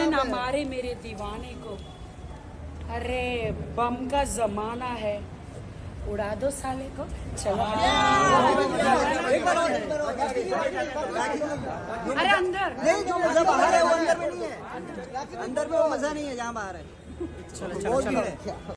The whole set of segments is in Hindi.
ना मारे मेरे दीवाने को। अरे बम का जमाना है, उड़ा दो साले को। चलो अरे अंदर नहीं, जो मजा बाहर है वो अंदर में नहीं है। अंदर में वो मजा नहीं है जहाँ बाहर है। चलो चलो चलो।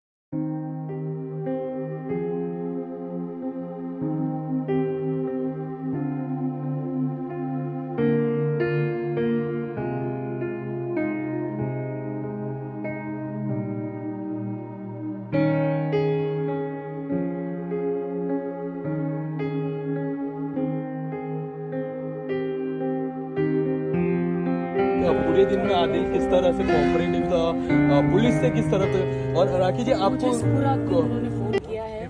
पूरे दिन में आदिल किस तरह से कोऑपरेटिव था, पुलिस से किस तरह से। और राखी जी आपको पूरा उन्होंने फोन किया है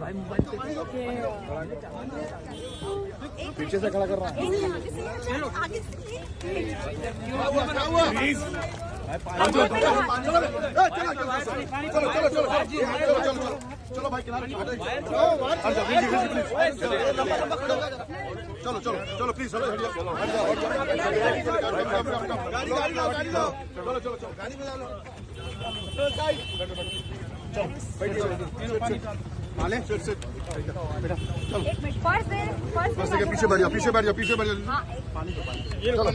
पीछे से खड़ा कर रहा है। चलो भाई किनारे चलो चलो चलो प्लीज चलो चलो चलो चलो गाड़ी में माले चलो पीछे बैठ जाओ पीछे बैठ जाओ पीछे बैठ जाओ। चलो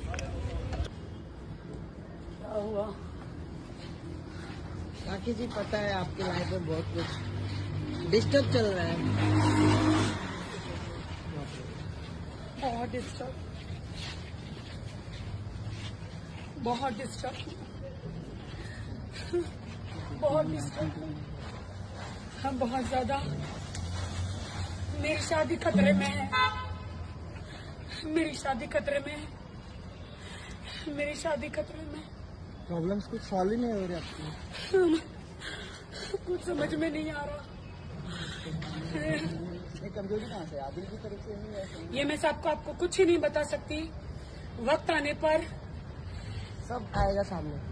राखी जी पता है आपकी लाइफ में बहुत कुछ डिस्टर्ब चल रहा है। बहुत डिस्टर्ब, बहुत डिस्टर्ब, बहुत डिस्टर्ब, हम बहुत ज्यादा। मेरी शादी खतरे में है, मेरी शादी खतरे में है, मेरी शादी खतरे में। प्रॉब्लम्स कुछ सॉल्व ही नहीं हो रहे आपकी? कुछ समझ में नहीं आ रहा। कमजोरी कहाँ से? आदिल की तरफ से नहीं है? ये मैं सबको आपको कुछ ही नहीं बता सकती। वक्त आने पर सब आएगा सामने।